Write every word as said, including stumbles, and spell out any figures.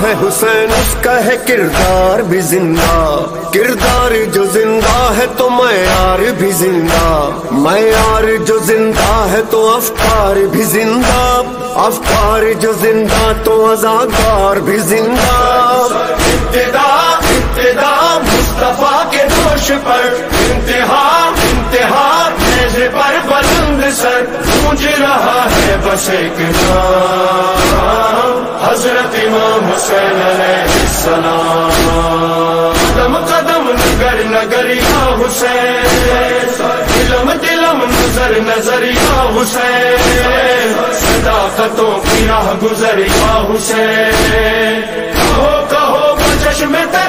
है हुसैन उसका है किरदार भी जिंदा, किरदार जो जिंदा है तो मयार भी जिंदा, मयार जो जिंदा है तो अफकार भी जिंदा, अफकार जो जिंदा तो अज़ादार भी जिंदा। इब्तिदा इब्तिदा मुस्तफा के दोष पर, इंतहा इंतहा नेज़े पर बुलंद सर, गूंज रहा है बस एक नाम, हजरत इमाम हुसैन अलैहिस्सलाम। कदम कदम नगर नगर या हुसैन, दिलम दिलम नजर नजर या हुसैन, सदाकतों की राह गुजर या हुसैन। कहो कहो बजश में